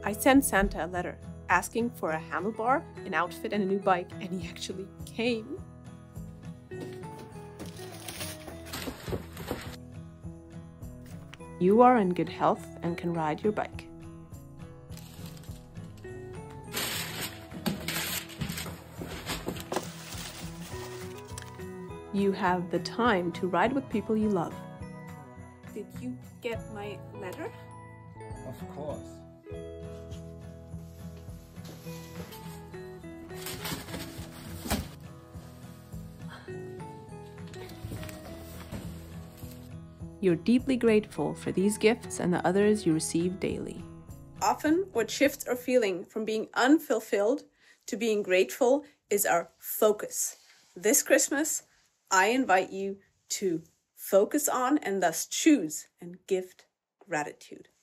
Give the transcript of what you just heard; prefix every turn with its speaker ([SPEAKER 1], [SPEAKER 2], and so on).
[SPEAKER 1] I sent Santa a letter asking for a handlebar, an outfit, and a new bike, and he actually came. You are in good health and can ride your bike. You have the time to ride with people you love. Did you get my letter?
[SPEAKER 2] Of course.
[SPEAKER 1] You're deeply grateful for these gifts and the others you receive daily. Often, what shifts our feeling from being unfulfilled to being grateful is our focus. This Christmas, I invite you to focus on and thus choose and gift gratitude.